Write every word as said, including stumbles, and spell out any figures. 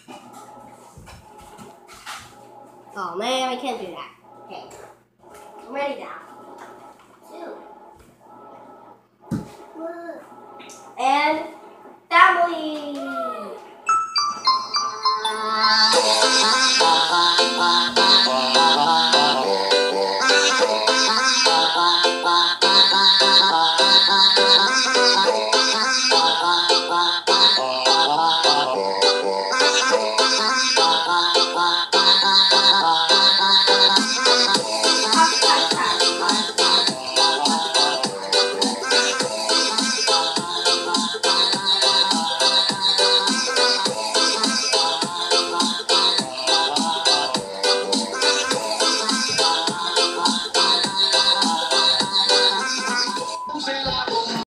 Oh man, I can't do that. Okay. I'm ready now. Two. And family.